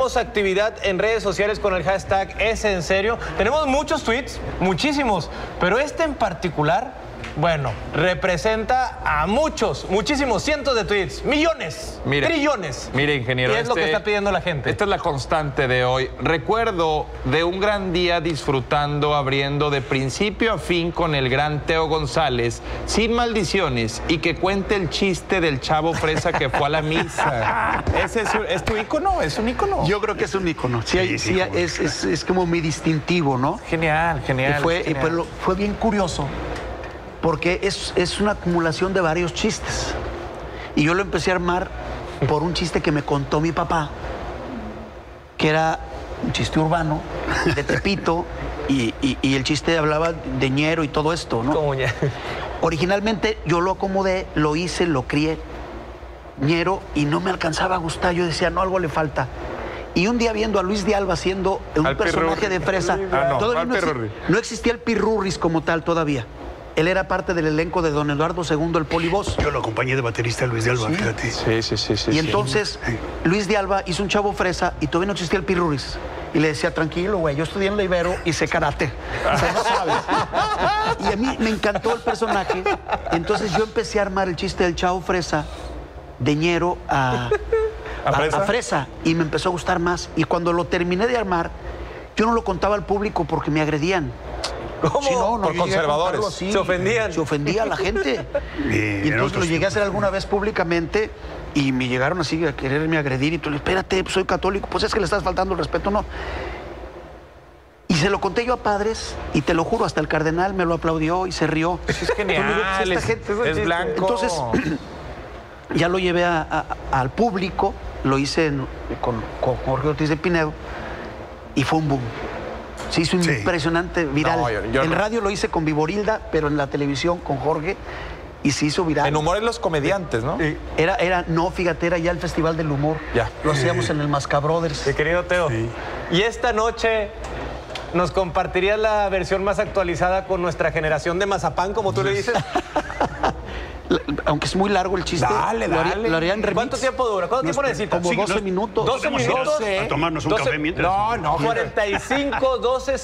tenemos actividad en redes sociales con el hashtag Es en Serio. Tenemos muchos tweets, muchísimos, pero este en particular, bueno, representa a muchísimos cientos de tweets, millones, trillones. Mire, ingeniero. Y es lo que está pidiendo la gente. Esta es la constante de hoy. Recuerdo de un gran día disfrutando, abriendo de principio a fin con el gran Teo González, sin maldiciones, y que cuente el chiste del chavo fresa que fue a la misa. ¿Ese es tu ícono? ¿Es un ícono? Yo creo que es un ícono. Sí, es como mi distintivo, ¿no? Genial, genial. Y fue bien curioso, porque es una acumulación de varios chistes. Y yo lo empecé a armar por un chiste que me contó mi papá, que era un chiste urbano, de Tepito, y el chiste hablaba de ñero y todo esto, ¿no? Como ñero. Originalmente yo lo acomodé, lo hice, lo crié, ñero, y no me alcanzaba a gustar. Yo decía, no, algo le falta. Y un día viendo a Luis de Alba haciendo un personaje de fresa, no existía el Pirurris como tal todavía. Él era parte del elenco de Don Eduardo II, el Polivoz. Yo lo acompañé de baterista a Luis de Alba, fíjate. Sí. Y entonces, Luis de Alba hizo un chavo fresa y todavía no existía el Pirurris. Y le decía, tranquilo, güey, yo estudié en la Ibero y sé karate. O sea, no sabes. Y a mí me encantó el personaje. Entonces yo empecé a armar el chiste del chavo fresa, de ñero a fresa. Y me empezó a gustar más. Y cuando lo terminé de armar, yo no lo contaba al público porque me agredían. ¿Cómo? Sí, no, por conservadores. Se ofendían. Se ofendía a la gente. Y entonces lo llegué a hacer alguna vez públicamente y me llegaron así a quererme agredir. Y tú le espérate, pues soy católico. Pues es que le estás faltando el respeto, ¿no? Y se lo conté yo a padres y te lo juro, hasta el cardenal me lo aplaudió y se rió. Es genial, es blanco. Entonces, ya lo llevé al público, lo hice con Jorge Ortiz de Pinedo y fue un boom. Se hizo impresionante, viral. No, en radio lo hice con Viborilda, pero en la televisión con Jorge, y se hizo viral. En humor en los comediantes, ¿no? No, fíjate, era ya el Festival del Humor. Ya. Lo hacíamos en el Mascabrothers. Mi querido Teo. Sí. Y esta noche nos compartirías la versión más actualizada con nuestra generación de mazapán, como tú le dices. Aunque es muy largo el chiste. Dale. Lo haría en remix. ¿Cuánto tiempo dura? ¿Cuánto tiempo necesitas? Como 12 minutos. 12 minutos. A tomarnos un café mientras. No. 45, 12,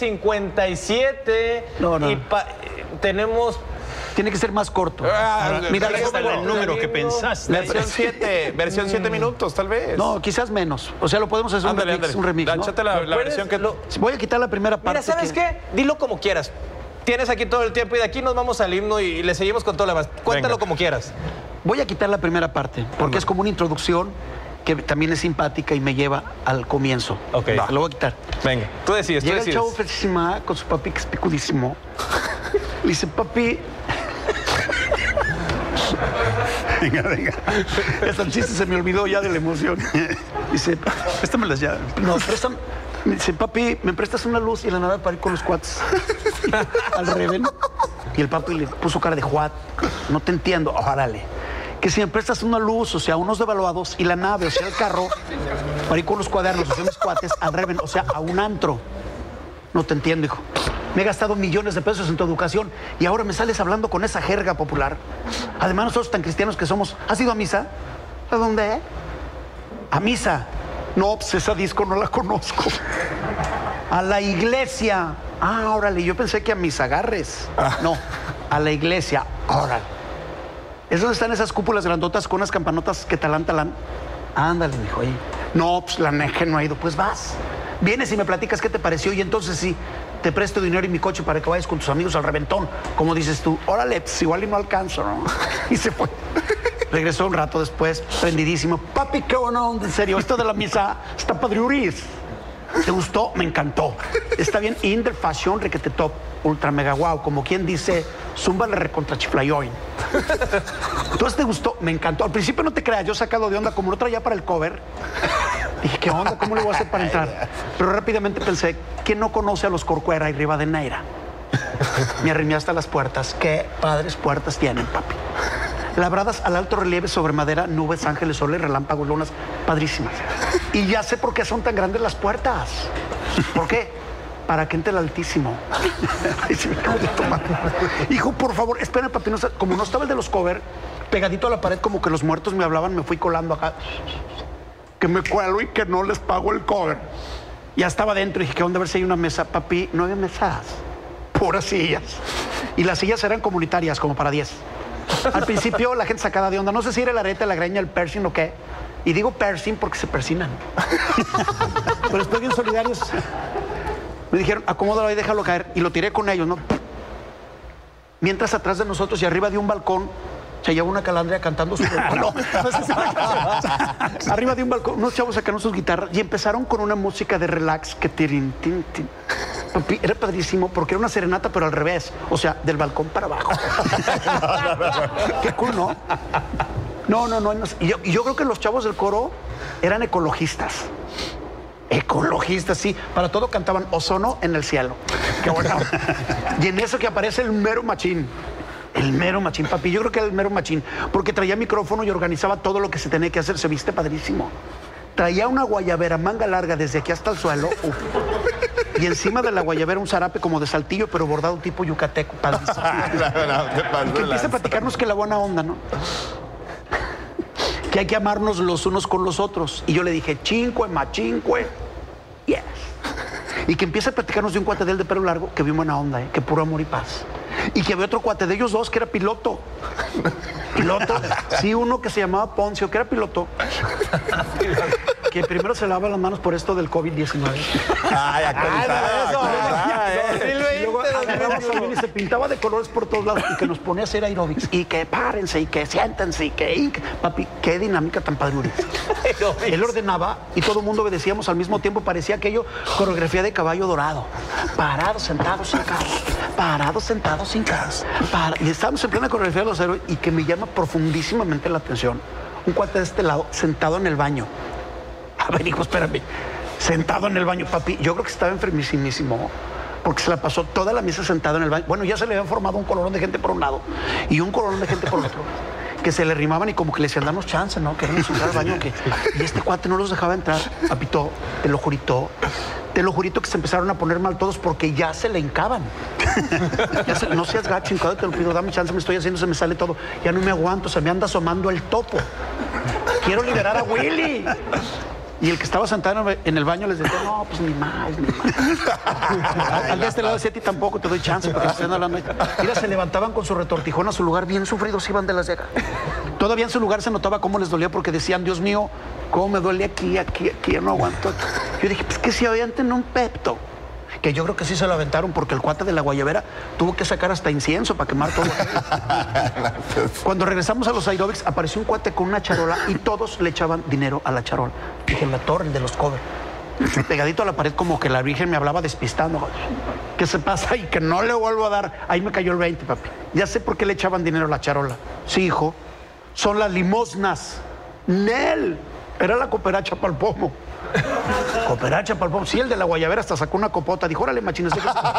57. No. Y tenemos... Tiene que ser más corto. Mira, el número que pensaste. Versión 7 minutos, tal vez. No, quizás menos. O sea, lo podemos hacer un remix, ¿no? Échate la versión que... Voy a quitar la primera parte. Mira, ¿sabes qué? Dilo como quieras. Tienes aquí todo el tiempo y de aquí nos vamos al himno y le seguimos con todo lo demás. Cuéntalo como quieras. Voy a quitar la primera parte, porque es como una introducción que también es simpática y me lleva al comienzo. Ok. Lo voy a quitar. Venga, tú decides. Llega el chavo fresísima con su papi, que es picudísimo. Le dice, papi... Venga. Ese chiste se me olvidó ya de la emoción. Dice, préstamelas ya. No, préstame. Me dice, papi, ¿me prestas una luz y la nave para ir con los cuates al Reven? Y el papi le puso cara de Juat. No te entiendo. Órale. Que si me prestas una luz, o sea, unos devaluados, y la nave, o sea, el carro, para ir con los cuadernos, o sea, mis cuates, al Reven, o sea, a un antro. No te entiendo, hijo. Me he gastado millones de pesos en tu educación y ahora me sales hablando con esa jerga popular. Además, nosotros tan cristianos que somos, ¿has ido a misa? ¿A dónde? A misa. No, pues esa disco no la conozco. A la iglesia. Ah, órale, yo pensé que a mis agarres. No, a la iglesia. Órale. ¿Es donde están esas cúpulas grandotas con unas campanotas que talán? Ándale, dijo ahí. No, pues la neje no ha ido. Pues vas. Vienes y me platicas qué te pareció y entonces sí, te presto dinero y mi coche para que vayas con tus amigos al reventón. Como dices tú, órale, pues igual y no alcanzo, ¿no? Y se fue. Regresó un rato después, prendidísimo. Papi, qué bueno, en serio, esto de la misa está padriuris. ¿Te gustó? Me encantó. Está bien, in the fashion, requete top, ultra mega wow. Como quien dice, zúmbale recontra chiflayoin. Entonces, ¿te gustó? Me encantó. Al principio no te creas, yo sacado de onda, como no traía para el cover. Dije, ¿qué onda? ¿Cómo le voy a hacer para entrar? Pero rápidamente pensé, ¿quién no conoce a los Corcuera y Rivadeneira? Me arrimé hasta las puertas. Qué padres puertas tienen, papi. Labradas al alto relieve sobre madera, nubes, ángeles, soles, relámpagos, lunas, padrísimas. Y ya sé por qué son tan grandes las puertas. ¿Por qué? Para que entre el Altísimo. Ay, se me acabo de tomar. Hijo, por favor, espera, papi. No, como no estaba el de los cover, pegadito a la pared, como que los muertos me hablaban, me fui colando acá. que me cuelo y que no les pago el cover. Ya estaba dentro y dije, ¿qué onda? A ver si hay una mesa. Papi, no había mesas, puras sillas. Y las sillas eran comunitarias, como para 10. Al principio la gente sacada de onda, no sé si era el arete, la greña, el piercing o qué. Y digo piercing porque se persinan. Pero después bien solidarios. Me dijeron, acomódalo ahí, déjalo caer. Y lo tiré con ellos, ¿no? Mientras atrás de nosotros y arriba de un balcón se llevaba una calandria cantando su... Arriba de un balcón, unos chavos sacaron sus guitarras y empezaron con una música de relax que tirin, tin, tin. Papi, era padrísimo porque era una serenata, pero al revés. O sea, del balcón para abajo. Qué cool, ¿no? No. Y yo creo que los chavos del coro eran ecologistas. Ecologistas, sí. Para todo cantaban Ozono en el cielo. Qué bueno. Y en eso que aparece el mero machín. El mero machín, papi. Yo creo que era el mero machín. Porque traía micrófono y organizaba todo lo que se tenía que hacer. Se viste padrísimo. Traía una guayabera manga larga desde aquí hasta el suelo. Uf. Y encima de la guayabera un zarape como de saltillo, pero bordado tipo yucateco. Padrísimo. Y que empieza a platicarnos que la buena onda, ¿no? Que hay que amarnos los unos con los otros. Y yo le dije, cinque, machinque, yes. Y que empieza a platicarnos de un cuate de él de pelo largo, que bien buena onda, que puro amor y paz. Y que había otro cuate de ellos dos que era piloto. Piloto, sí, uno que se llamaba Poncio, que era piloto. Que primero se lava las manos por esto del COVID-19. Ay, Y se pintaba de colores por todos lados y que nos ponía a hacer aeróbics y que párense y que siéntense y que papi, qué dinámica tan padre. Él ordenaba y todo el mundo obedecíamos al mismo tiempo. Parecía aquello coreografía de Caballo Dorado. Parados, sentados, hincados. Parados, sentados, hincados. Y estábamos en plena coreografía de los héroes y que me llama profundísimamente la atención. Un cuate de este lado sentado en el baño. A ver, hijo, espérame. Sentado en el baño, papi. Yo creo que estaba enfermísimo. Porque se la pasó toda la mesa sentado en el baño. Bueno, ya se le habían formado un colorón de gente por un lado y un colorón de gente por otro. Que se le rimaban y como que le decían, danos chance, ¿no? Queremos entrar al baño. Y este cuate no los dejaba entrar. Papito, te lo jurito que se empezaron a poner mal todos porque ya se le hincaban. No seas gacho, hincado, te lo pido, dame chance, me estoy haciendo, se me sale todo. Ya no me aguanto, se me anda asomando el topo. Quiero liberar a Willy. Y el que estaba sentado en el baño les decía, no, pues ni más. Al de este lado decía, a ti tampoco te doy chance porque me están hablando. Mira, se levantaban con su retortijón a su lugar, bien sufridos iban de las cejas. Todavía en su lugar se notaba cómo les dolía porque decían, Dios mío, cómo me duele aquí, ya no aguanto. Yo dije, pues que si avienten un pepto. Que yo creo que sí se lo aventaron porque el cuate de la guayabera tuvo que sacar hasta incienso para quemar todo. Cuando regresamos a los aeróbics, apareció un cuate con una charola y todos le echaban dinero a la charola. Dije, la torre, el de los covers. Pegadito a la pared como que la Virgen me hablaba despistando. ¿Qué se pasa? Y que no le vuelvo a dar. Ahí me cayó el 20, papi. Ya sé por qué le echaban dinero a la charola. Sí, hijo. Son las limosnas. Nel. Era la cooperacha para el pomo. Cooperacha para el pomo. Sí, el de la guayabera hasta sacó una copota. Dijo, órale, machines.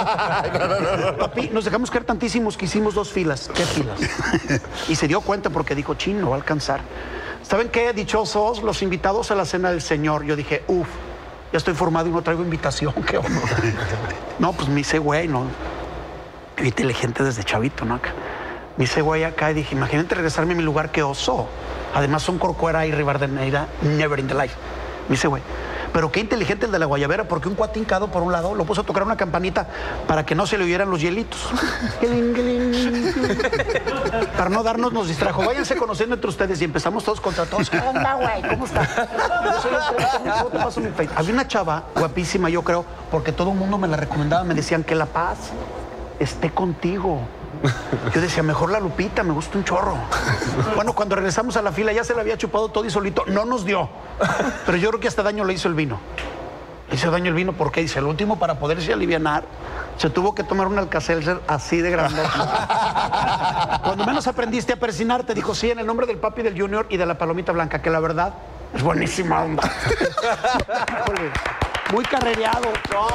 Papi, nos dejamos caer tantísimos que hicimos 2 filas. ¿Qué filas? Y se dio cuenta porque dijo, chin, no va a alcanzar. ¿Saben qué? Dichosos los invitados a la cena del Señor. Yo dije, ya estoy formado y no traigo invitación. ¿Qué onda? No, pues me hice güey, ¿no? Yo inteligente desde chavito, ¿no? Me hice güey acá y dije, imagínate regresarme a mi lugar, qué oso. Además son Corcuera y Rivadeneira, never in the life. Me hice güey. Pero qué inteligente el de la guayabera, porque un cuate hincado por un lado lo puso a tocar una campanita para que no se le oyeran los hielitos. Para no darnos, nos distrajo. Váyanse conociendo entre ustedes y empezamos todos contra todos. ¿Qué onda, güey? ¿Cómo estás? Yo soy ¿cómo te paso mi Facebook? Había una chava guapísima, yo creo, porque todo el mundo me la recomendaba. Me decían que la paz esté contigo. Yo decía, mejor la Lupita, me gusta un chorro. Bueno, cuando regresamos a la fila ya se la había chupado todo y solito. No nos dio. Pero yo creo que hasta daño le hizo el vino. Le hizo daño el vino porque dice, el último para poderse alivianar, se tuvo que tomar un Alka-Seltzer así de grande. Cuando menos aprendiste a persinarte, dijo, sí, en el nombre del papi, del Junior y de la palomita blanca, que la verdad es buenísima onda. Muy carrereado. No.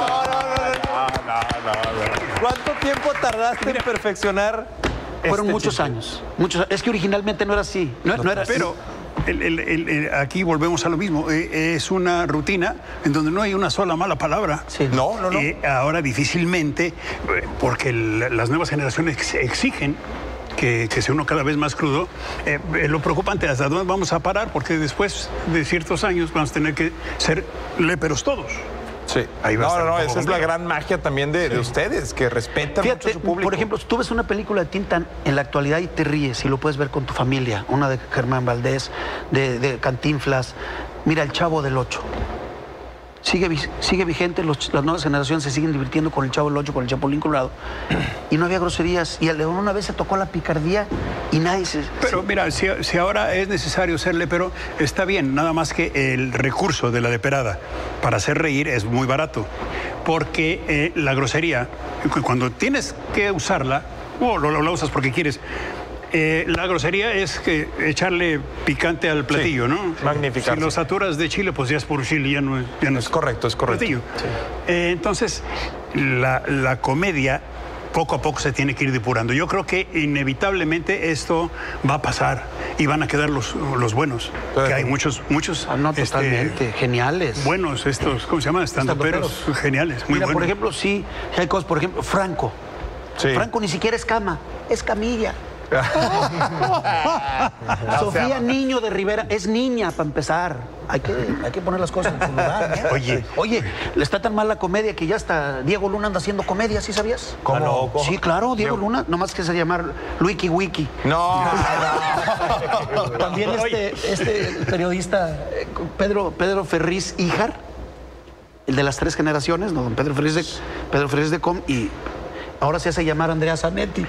¿Cuánto tiempo tardaste en perfeccionar? Fueron muchos años. Es que originalmente no era así. No era así. Pero aquí volvemos a lo mismo. Es una rutina en donde no hay una sola mala palabra. Sí. No. Ahora difícilmente, porque las nuevas generaciones exigen que se uno cada vez más crudo, lo preocupante, ¿hasta dónde vamos a parar? Porque después de ciertos años vamos a tener que ser léperos todos. Sí. Ahí va a estar un poco esa es la complicado. gran magia también de ustedes, que respetan Fíjate, mucho a su público. por ejemplo, si tú ves una película de Tintán en la actualidad y te ríes y lo puedes ver con tu familia, una de Germán Valdés, de Cantinflas, mira, El Chavo del Ocho. Sigue vigente, las nuevas generaciones se siguen divirtiendo con El Chavo del Ocho, con el Chapulín Colorado. Y no había groserías. Y al León una vez se tocó la picardía y nadie se... Pero mira, si ahora es necesario ser lépero, está bien, nada más que el recurso de la leperada para hacer reír es muy barato. Porque la grosería, cuando tienes que usarla, o la usas porque quieres, la grosería es que echarle picante al platillo, Sí, ¿no? magnificarse. Si lo saturas de chile, pues ya es puro chile, ya no Es correcto, es correcto. platillo. Entonces, la comedia poco a poco se tiene que ir depurando. Yo creo que inevitablemente esto va a pasar y van a quedar los buenos. Que hay muchos Ah, no, totalmente, geniales. buenos estos, ¿cómo se llaman? Estandoperos geniales, muy Mira, buenos. por ejemplo, sí, hay cosas, por ejemplo, Franco. Sí. Franco ni siquiera es cama, es camilla. Sofía Niño de Rivera es niña, para empezar. Hay que poner las cosas en su lugar, ¿no? Oye, le está tan mal la comedia que ya hasta Diego Luna anda haciendo comedia, ¿sí sabías? ¿Cómo? Sí, claro, Diego Luna, nomás que se llamar Luiki Wiki. No, También este periodista, Pedro Ferriz Híjar, el de las 3 generaciones, ¿no? Don Pedro Ferriz de Com, y ahora se hace llamar Andrea Zanetti.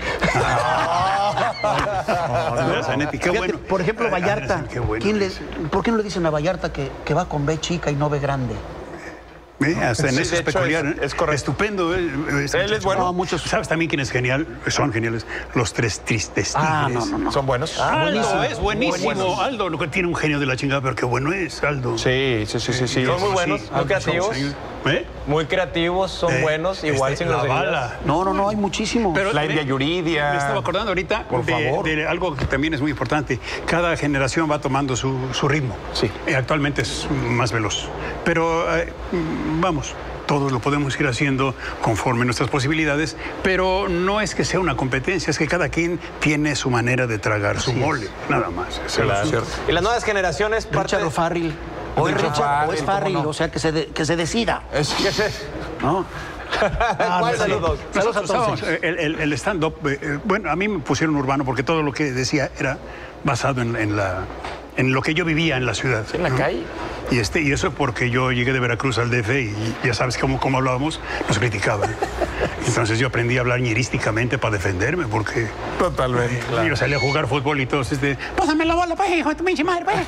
Andrea Zanetti, qué Fíjate, bueno. por ejemplo, Andrea Vallarta. Zanetti, qué bueno. ¿Por qué no le dicen a Vallarta que va con B chica y no B grande? Hasta en Sí, eso de es hecho, peculiar. es correcto. Estupendo. Él es bueno. No, muchos. ¿Sabes también quién es genial? Son geniales. Los 3 tristes Ah, tigres. no. son buenos. Aldo es buenísimo. Buenísimo. Aldo lo que tiene un genio de la chingada, pero qué bueno es, Aldo. Sí. Son muy buenos, muy creativos. Muy creativos, son buenos, igual sin la groserías. bala. No, hay muchísimos. Pero La India Yuridia. Me estaba acordando ahorita Por favor. de algo que también es muy importante. Cada generación va tomando su ritmo. Sí. Actualmente es más veloz. Pero vamos, todos lo podemos ir haciendo conforme nuestras posibilidades, pero no es que sea una competencia, es que cada quien tiene su manera de tragar su mole, nada más. Ese es el asunto. Y las nuevas generaciones, Richard O'Farrill. O es Richard Richard o es Farrell, Farrell, ¿cómo no? o sea, que se decida, ¿Qué sé? ¿no? ¿Cuál de los dos? Nosotros usábamos el stand-up, bueno, a mí me pusieron urbano porque todo lo que decía era basado en lo que yo vivía en la ciudad. En la calle. Y eso porque yo llegué de Veracruz al DF y ya sabes cómo hablábamos, nos criticaban. Entonces yo aprendí a hablar ñerísticamente para defenderme porque Totalmente. yo salí a jugar fútbol y todos pásame la bola, pues, hijo de tu pinche madre, pues.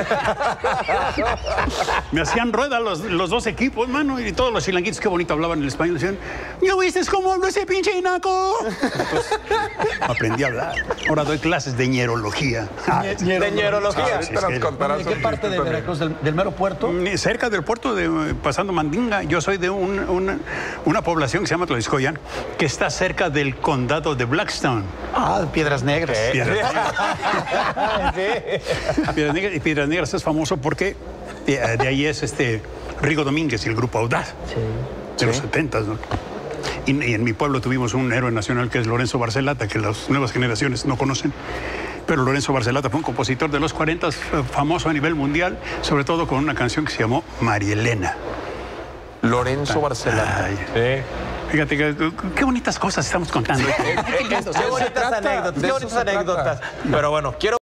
Me hacían rueda los dos equipos, mano, y todos los chilanguitos, qué bonito hablaban el español, decían, ¿ya viste cómo hablo ese pinche naco? Entonces, aprendí a hablar. Ahora doy clases de ñerología. De ñerología. sí, Ahorita nos sí. contarás ¿De qué sobre parte de esto Veracruz? ¿Del mero puerto? Cerca del puerto, pasando Mandinga. Yo soy de una población que se llama Tlaixcoyan, que está cerca del condado de Blackstone. Ah, de Piedras Negras. Piedras Negras. Y Piedras Negras es famoso porque de ahí es Rigo Domínguez y el grupo Audaz de los 70s, ¿no? Y en mi pueblo tuvimos un héroe nacional que es Lorenzo Barcelata, que las nuevas generaciones no conocen. Pero Lorenzo Barcelata fue un compositor de los 40 famoso a nivel mundial, sobre todo con una canción que se llamó Marielena. Lorenzo Barcelata. Ay, fíjate qué bonitas cosas estamos contando. Qué bonitas anécdotas, qué bonitas anécdotas. Pero bueno, quiero